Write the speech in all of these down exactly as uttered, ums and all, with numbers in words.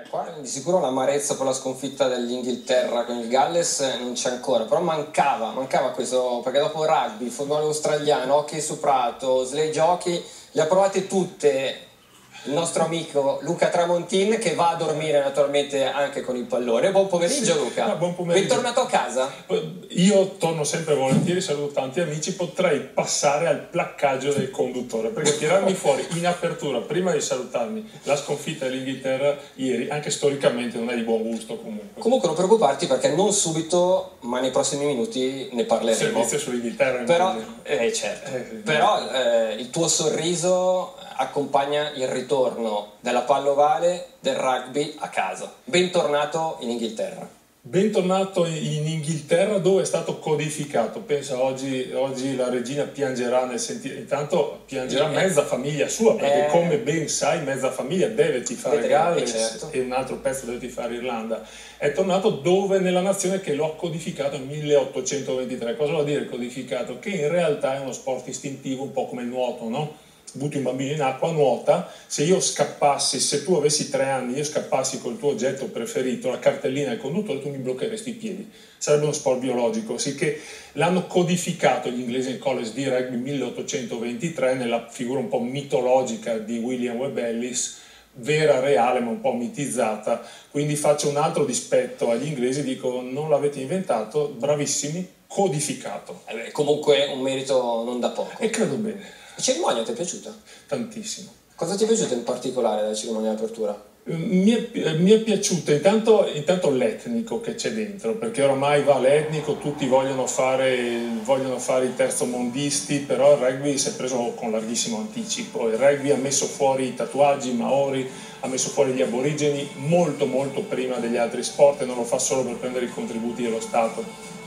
Eh, qua di sicuro l'amarezza per la sconfitta dell'Inghilterra con il Galles non c'è ancora, però mancava, mancava questo, perché dopo rugby, football australiano, hockey su prato, sledge hockey, le ha provate tutte il nostro amico Luca Tramontin, che va a dormire naturalmente anche con il pallone. Buon pomeriggio, sì, Luca. No, buon pomeriggio. Bentornato a casa. Io torno sempre volentieri, saluto tanti amici, potrei passare al placcaggio del conduttore, perché tirarmi fuori in apertura, prima di salutarmi, la sconfitta dell'Inghilterra ieri, anche storicamente non è di buon gusto comunque. Comunque non preoccuparti, perché non subito, ma nei prossimi minuti ne parleremo. Servizio sull'Inghilterra. Però, eh, certo. Eh, sì. Però eh, il tuo sorriso accompagna il ritorno della pallovale, del rugby a casa. Bentornato in Inghilterra. Bentornato in Inghilterra, dove è stato codificato. Pensa, oggi, oggi la regina piangerà nel sentire, intanto piangerà eh, mezza famiglia sua, perché eh, come ben sai mezza famiglia deve tifare Galles, certo, e un altro pezzo deve tifare Irlanda. È tornato dove? Nella nazione che lo ha codificato nel milleottocentoventitré. Cosa vuol dire codificato? Che in realtà è uno sport istintivo, un po' come il nuoto, no? Butti un bambino in acqua, nuota. Se io scappassi, se tu avessi tre anni, io scappassi col tuo oggetto preferito, la cartellina del conduttore, tu mi bloccheresti i piedi. Sarebbe uno sport biologico, sicché l'hanno codificato gli inglesi nel college di rugby milleottocentoventitré nella figura un po' mitologica di William Webb Ellis, vera, reale, ma un po' mitizzata. Quindi faccio un altro dispetto agli inglesi, dico non l'avete inventato, bravissimi, codificato. Eh beh, comunque un merito non da poco. E credo bene. La cerimonia ti è piaciuta? Tantissimo. Cosa ti è piaciuto in particolare della cerimonia di apertura? Mi è, mi è piaciuto intanto, intanto l'etnico che c'è dentro, perché oramai va l'etnico, tutti vogliono fare, vogliono fare i terzomondisti, però il rugby si è preso con larghissimo anticipo. Il rugby ha messo fuori i tatuaggi, i maori, ha messo fuori gli aborigeni molto molto prima degli altri sport, e non lo fa solo per prendere i contributi dello Stato,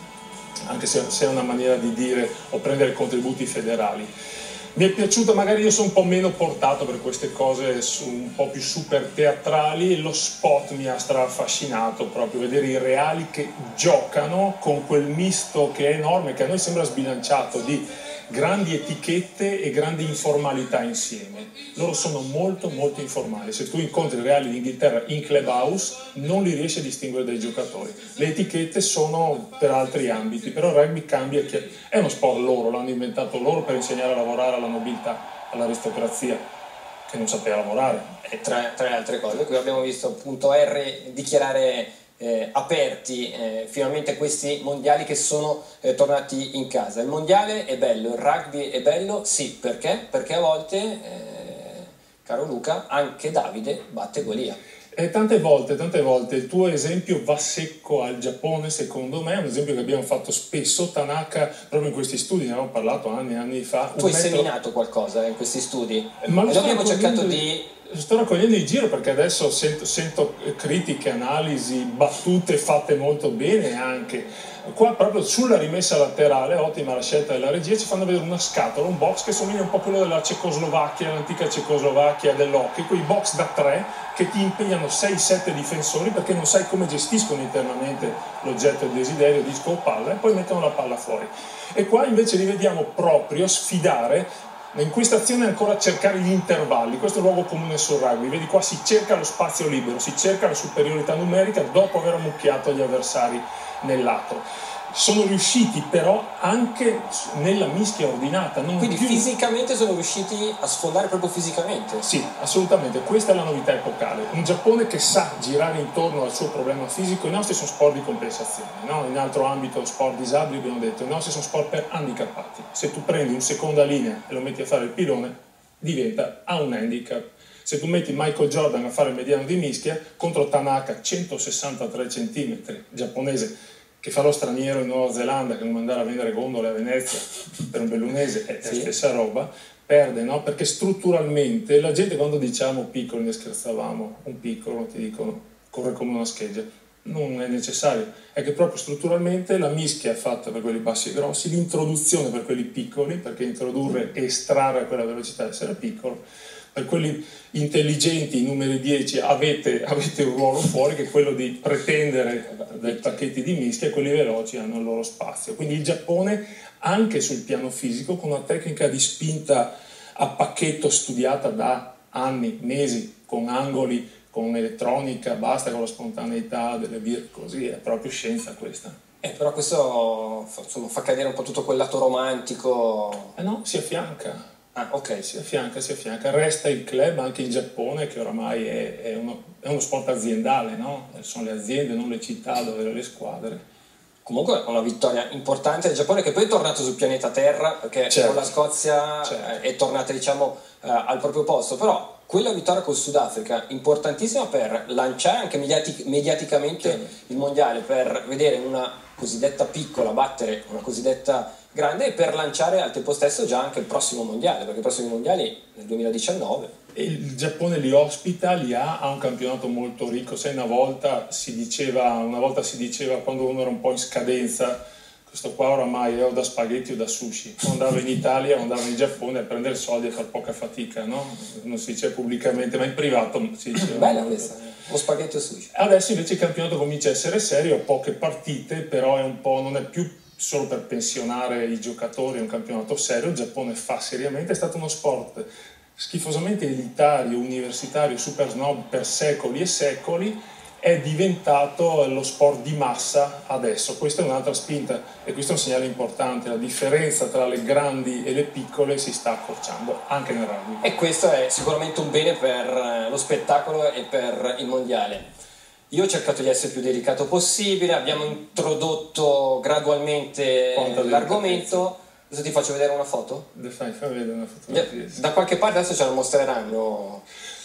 anche se è una maniera di dire, o prendere contributi federali. Mi è piaciuto, magari io sono un po' meno portato per queste cose un po' più super teatrali, e lo spot mi ha straaffascinato, proprio vedere i reali che giocano con quel misto che è enorme, che a noi sembra sbilanciato, di grandi etichette e grandi informalità insieme. Loro sono molto molto informali. Se tu incontri i reali d'Inghilterra in clubhouse non li riesci a distinguere dai giocatori. Le etichette sono per altri ambiti, però il rugby cambia, è uno sport loro, l'hanno inventato loro per insegnare a lavorare alla nobiltà, all'aristocrazia che non sapeva lavorare. E tra, tra le altre cose, qui abbiamo visto appunto R dichiarare Eh, aperti eh, finalmente questi mondiali che sono eh, tornati in casa. Il mondiale è bello, il rugby è bello, sì, perché? Perché a volte, eh, caro Luca, anche Davide batte Golia. E tante volte, tante volte il tuo esempio va secco al Giappone, secondo me, è un esempio che abbiamo fatto spesso. Tanaka, proprio in questi studi, ne abbiamo parlato anni e anni fa. Tu hai metro... seminato qualcosa in questi studi? Ma lo e abbiamo cercato di... Sto raccogliendo in giro, perché adesso sento, sento critiche, analisi, battute fatte molto bene anche. Qua proprio sulla rimessa laterale, ottima la scelta della regia, ci fanno vedere una scatola, un box che somiglia un po' a quello della Cecoslovacchia, l'antica Cecoslovacchia dell'hockey, quei box da tre che ti impegnano sei sette difensori perché non sai come gestiscono internamente l'oggetto del desiderio, disco o palla, e poi mettono la palla fuori. E qua invece li vediamo proprio sfidare. In questa azione ancora cercare gli intervalli, questo è il luogo comune sul rugby, vedi qua si cerca lo spazio libero, si cerca la superiorità numerica dopo aver ammucchiato gli avversari nel lato. Sono riusciti però anche nella mischia ordinata. Non Quindi più... fisicamente sono riusciti a sfondare proprio fisicamente? Sì, assolutamente, questa è la novità epocale. Un Giappone che sa girare intorno al suo problema fisico. I nostri sono sport di compensazione, no? In altro ambito, sport disabili, abbiamo detto, i nostri sono sport per handicappati. Se tu prendi un seconda linea e lo metti a fare il pilone, diventa a un handicap. Se tu metti Michael Jordan a fare il mediano di mischia contro Tanaka, centosessantatré centimetri, giapponese, che fa lo straniero in Nuova Zelanda, che non andare a vendere gondole a Venezia per un bellunese, è sì, la stessa roba, perde, no? Perché strutturalmente la gente, quando diciamo piccolo, ne scherzavamo, un piccolo, ti dicono, corre come una scheggia, non è necessario, è che proprio strutturalmente la mischia è fatta per quelli bassi e grossi, l'introduzione per quelli piccoli, perché introdurre e estrarre a quella velocità è essere piccolo. Per quelli intelligenti, i numeri dieci, avete, avete un ruolo fuori, che è quello di pretendere dai pacchetti di mischia, e quelli veloci hanno il loro spazio. Quindi il Giappone, anche sul piano fisico, con una tecnica di spinta a pacchetto studiata da anni, mesi, con angoli, con elettronica, basta con la spontaneità delle birre, così, è proprio scienza questa. Eh, però questo insomma, fa cadere un po' tutto quel lato romantico. Eh no, si affianca. Ah, ok. Si affianca, si affianca. Resta il club anche in Giappone, che oramai è, è, uno, è uno sport aziendale, no? Sono le aziende, non le città ad avere le squadre. Comunque è una vittoria importante del Giappone, che poi è tornato sul pianeta Terra, perché certo, con la Scozia certo. è tornata, diciamo, eh, al proprio posto. Però quella vittoria col Sudafrica, importantissima per lanciare anche mediati- mediaticamente certo. il mondiale, per vedere una cosiddetta piccola battere una cosiddetta grande, e per lanciare al tempo stesso già anche il prossimo mondiale, perché i prossimi mondiali nel duemiladiciannove. E il Giappone li ospita, li ha, ha un campionato molto ricco. Sai, una volta si diceva, una volta si diceva quando uno era un po' in scadenza, questo qua oramai è o da spaghetti o da sushi. O andava in Italia o andava in Giappone a prendere soldi e far poca fatica, no? Non si diceva pubblicamente, ma in privato si diceva. Bella questa, o spaghetti o sushi. Adesso invece il campionato comincia a essere serio, poche partite, però è un po', non è più solo per pensionare i giocatori, è un campionato serio. Il Giappone fa seriamente, è stato uno sport schifosamente elitario, universitario, super snob per secoli e secoli, è diventato lo sport di massa adesso. Questa è un'altra spinta e questo è un segnale importante. La differenza tra le grandi e le piccole si sta accorciando anche nel rugby. E questo è sicuramente un bene per lo spettacolo e per il mondiale. Io ho cercato di essere il più delicato possibile, abbiamo introdotto gradualmente l'argomento. Adesso ti faccio vedere una foto? Fai, fai vedere una fotografia. Da qualche parte adesso ce la mostreranno.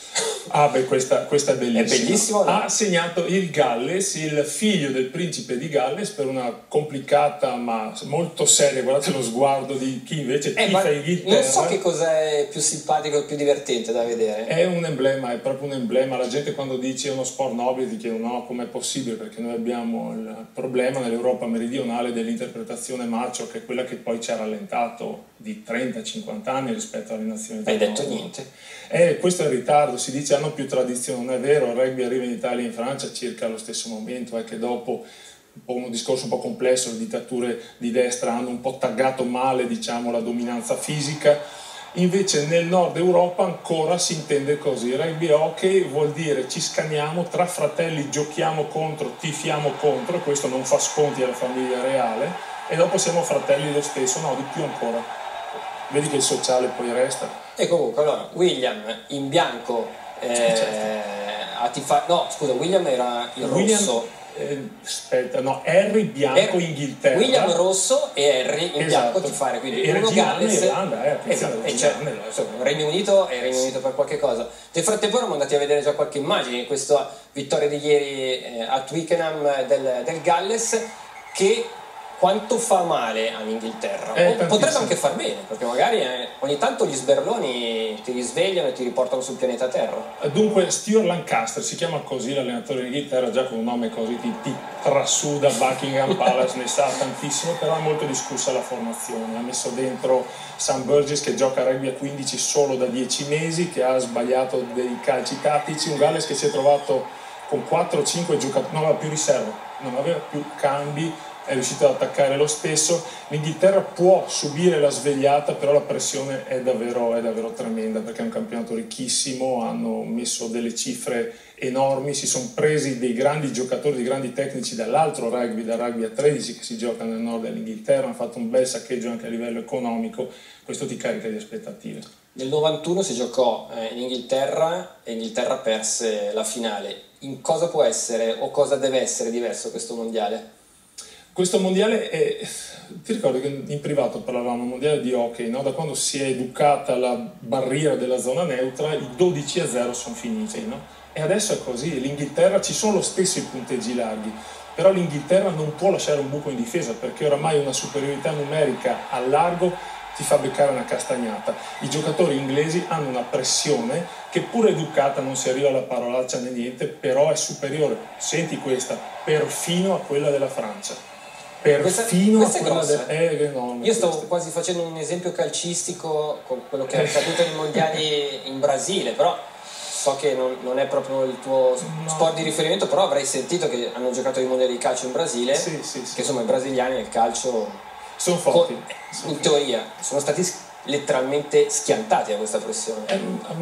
Ah beh, questa, questa è bellissima. È bellissimo, no? Ha segnato il Galles, il figlio del principe di Galles, per una complicata ma molto seria, guardate lo sguardo di chi invece eh, tifa Inghilterra. Non so che cos'è più simpatico e più divertente da vedere. È un emblema, è proprio un emblema. La gente quando dice è uno sport nobile ti chiede no, com'è possibile, perché noi abbiamo il problema nell'Europa meridionale dell'interpretazione macho, che è quella che poi ci ha rallentato di trenta cinquanta anni rispetto alle nazioni del Hai nord. detto niente. Eh, questo è il ritardo, si dice hanno più tradizione, non è vero, il rugby arriva in Italia e in Francia circa allo stesso momento, è che dopo un, po un discorso un po' complesso, le dittature di destra hanno un po' taggato male, diciamo, la dominanza fisica, invece nel nord Europa ancora si intende così, rugby hockey vuol dire ci scaniamo, tra fratelli giochiamo contro, tifiamo contro, e questo non fa sconti alla famiglia reale, e dopo siamo fratelli lo stesso, no, di più ancora. Vedi che il sociale poi resta. E comunque, allora, William in bianco eh, certo. a tifa- no, scusa, William era il William, rosso. Eh, aspetta, no, Harry bianco er- Inghilterra. William rosso e Harry in esatto. bianco tifare, quindi e uno Galles. Irlanda, eh, esatto. E c'è insomma, Regno Unito e Regno Unito per qualche cosa. Nel frattempo eravamo andati a vedere già qualche immagine di questa vittoria di ieri eh, a Twickenham del, del Galles, che quanto fa male all'Inghilterra, eh, potrebbe anche far bene, perché magari eh, ogni tanto gli sberloni ti risvegliano e ti riportano sul pianeta Terra. Dunque Stuart Lancaster, si chiama così l'allenatore dell'Inghilterra, già con un nome così ti, ti trasuda Buckingham Palace, ne sa tantissimo, però è molto discussa la formazione. Ha messo dentro Sam Burgess che gioca a rugby a quindici solo da dieci mesi, che ha sbagliato dei calci tattici, un Galles che si è trovato con quattro cinque giocatori, non aveva più riserve, non aveva più cambi, è riuscito ad attaccare lo stesso. L'Inghilterra può subire la svegliata, però la pressione è davvero, è davvero tremenda, perché è un campionato ricchissimo, hanno messo delle cifre enormi, si sono presi dei grandi giocatori, dei grandi tecnici dall'altro rugby, dal rugby a tredici che si gioca nel nord dell'Inghilterra, hanno fatto un bel saccheggio anche a livello economico, questo ti carica di aspettative. Nel novantuno si giocò in Inghilterra e Inghilterra perse la finale. In cosa può essere o cosa deve essere diverso questo mondiale? Questo mondiale è, ti ricordi che in privato parlavamo mondiale di hockey, no? Da quando si è educata la barriera della zona neutra, i dodici a zero sono finiti, no? E adesso è così, l'Inghilterra, ci sono lo stesso i punteggi larghi, però l'Inghilterra non può lasciare un buco in difesa, perché oramai una superiorità numerica al largo ti fa beccare una castagnata. I giocatori inglesi hanno una pressione che, pur educata, non si arriva alla parolaccia né niente, però è superiore, senti questa, perfino a quella della Francia. Perfino questa, questa a quella è de... eh, enorme, io stavo questa. quasi facendo un esempio calcistico con quello che è accaduto nei mondiali in Brasile, però so che non, non è proprio il tuo no. sport di riferimento, però avrei sentito che hanno giocato i mondiali di calcio in Brasile, sì, sì, sì. che insomma i brasiliani nel calcio sono forti, con, in teoria sono stati letteralmente schiantati da questa pressione. Eh,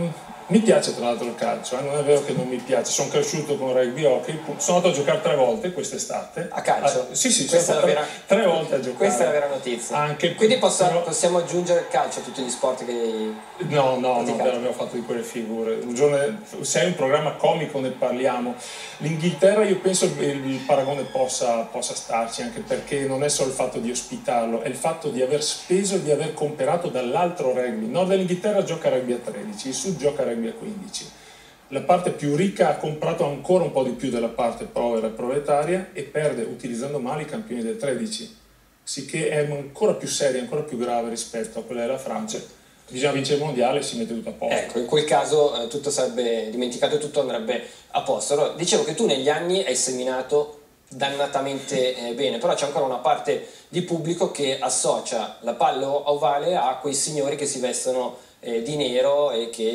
Mi piace tra l'altro il calcio, eh? Non è vero che non mi piace, sono cresciuto con rugby hockey, sono andato a giocare tre volte quest'estate. A calcio? Ah, sì, sì, questa sono è la tre, vera... tre volte a giocare. Questa è la vera notizia. Anche, Quindi posso, però... possiamo aggiungere il calcio a tutti gli sport che hai No, no, praticato. non abbiamo fatto di quelle figure. Un giorno, se è un programma comico ne parliamo. L'Inghilterra io penso che il paragone possa, possa starci, anche perché non è solo il fatto di ospitarlo, è il fatto di aver speso e di aver comperato dall'altro rugby. Il nord dell'Inghilterra gioca rugby a tredici, il sud gioca rugby a quindici. La parte più ricca ha comprato ancora un po' di più della parte povera e proletaria e perde utilizzando male i campioni del tredici, sicché è ancora più seria, ancora più grave rispetto a quella della Francia. Bisogna vincere il mondiale e si mette tutto a posto. Ecco, in quel caso eh, tutto sarebbe dimenticato e tutto andrebbe a posto. Allora, dicevo che tu negli anni hai seminato dannatamente eh, bene, però c'è ancora una parte di pubblico che associa la palla ovale a quei signori che si vestono eh, di nero e che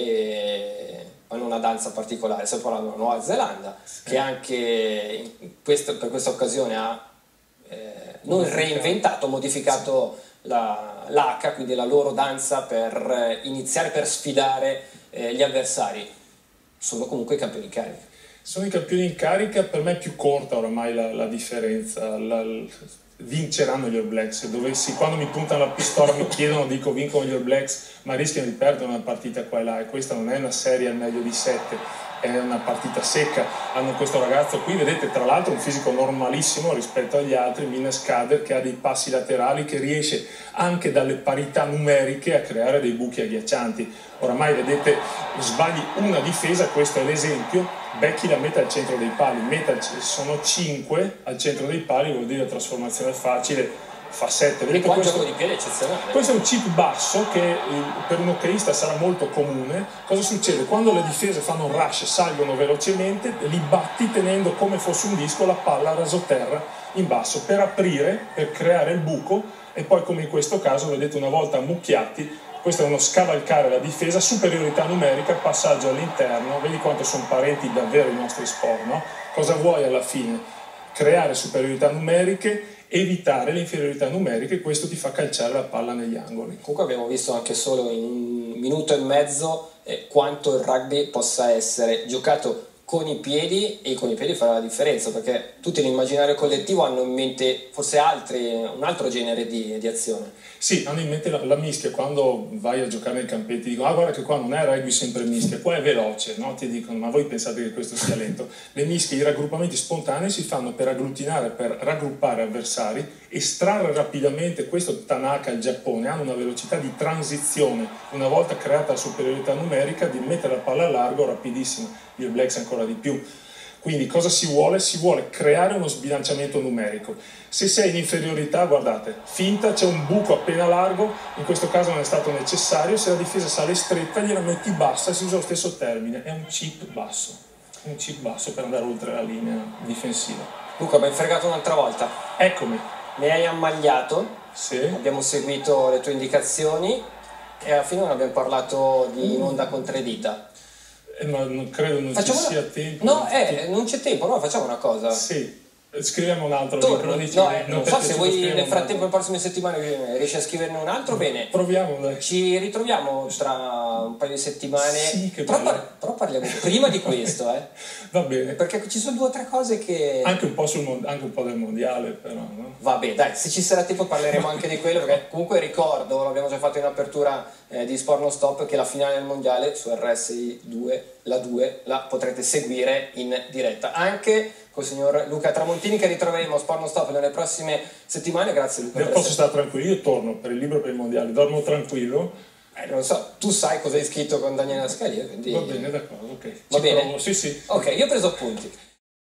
eh, hanno una danza particolare. Stiamo parlando della Nuova Zelanda, sì, che anche in questo, per questa occasione ha eh, non reinventato, modificato la, l'H, quindi la loro danza per iniziare, per sfidare eh, gli avversari. Sono comunque i campioni in carica. Sono i campioni in carica, per me è più corta oramai la, la differenza. La, la, vinceranno gli All Blacks. Se dovessi, quando mi puntano la pistola mi chiedono, dico vincono gli All Blacks, ma rischiano di perdere una partita qua e là, e questa non è una serie al meglio di sette, è una partita secca. Hanno questo ragazzo qui, vedete, tra l'altro un fisico normalissimo rispetto agli altri, Minnes Kader, che ha dei passi laterali, che riesce anche dalle parità numeriche a creare dei buchi agghiaccianti. Oramai vedete, sbagli una difesa, questo è l'esempio, becchi la meta al centro dei pali, meta sono cinque al centro dei pali, vuol dire trasformazione facile, fa sette. Vedete, qua questo, un gioco di piede eccezionale. Questo è un chip basso che eh, per un hockeyista sarà molto comune. Cosa succede? Quando le difese fanno un rush, salgono velocemente, li batti tenendo come fosse un disco la palla a rasoterra in basso per aprire, per creare il buco, e poi come in questo caso vedete una volta ammucchiati. Questo è uno scavalcare la difesa, superiorità numerica, passaggio all'interno, vedi quanto sono parenti davvero i nostri sport, no? Cosa vuoi alla fine? Creare superiorità numeriche, evitare le inferiorità numeriche, questo ti fa calciare la palla negli angoli. Comunque abbiamo visto anche solo in un minuto e mezzo eh, quanto il rugby possa essere giocato con i piedi, e con i piedi farà la differenza, perché tutti nell'immaginario collettivo hanno in mente forse altri, un altro genere di, di azione. Sì, hanno in mente la, la mischia. Quando vai a giocare nei campetti dicono: ah, guarda che qua non è rugby sempre mischia, qua è veloce, no? Ti dicono: ma voi pensate che questo sia lento? Le mischie, i raggruppamenti spontanei si fanno per agglutinare, per raggruppare avversari, estrarre rapidamente. Questo Tanaka, il Giappone, hanno una velocità di transizione, una volta creata la superiorità numerica, di mettere la palla a largo rapidissima. Gli All Blacks ancora di più. Quindi cosa si vuole? Si vuole creare uno sbilanciamento numerico. Se sei in inferiorità, guardate, finta, c'è un buco appena largo, in questo caso non è stato necessario, se la difesa sale stretta gliela metti bassa, si usa lo stesso termine, è un chip basso, un chip basso per andare oltre la linea difensiva. Luca, mi hai fregato un'altra volta. Eccomi. Mi hai ammagliato, sì. Abbiamo seguito le tue indicazioni e alla fine non abbiamo parlato di in onda con tre dita. Eh, ma non credo non facciamo ci sia una... tempo. No, eh, non c'è tempo, no, facciamo una cosa. Sì, scriviamo un altro. Tu, libro, no, eh, non, non so se vuoi nel frattempo, le prossime settimane riesci a scriverne un altro, bene. Proviamo, dai. Ci ritroviamo tra un paio di settimane. Sì, che però, par- però parliamo prima di questo, eh. Va bene. Perché ci sono due o tre cose che... Anche un po' sul mond- anche un po' del mondiale, però, no? Vabbè, dai, se ci sarà tempo parleremo anche di quello, perché comunque ricordo, l'abbiamo già fatto in apertura eh, di Sport Non Stop, che la finale del mondiale su R S I due, la due, la potrete seguire in diretta. Anche col signor Luca Tramontini, che ritroveremo a Sport Non Stop nelle prossime settimane. Grazie Luca. Io posso stare tranquillo, io torno per il libro per il mondiale, dormo tranquillo. Eh, non so, tu sai cosa hai scritto con Daniele Ascalia, quindi... Va bene, d'accordo, ok. Va Ci bene? provo, sì, sì. Ok, io ho preso appunti.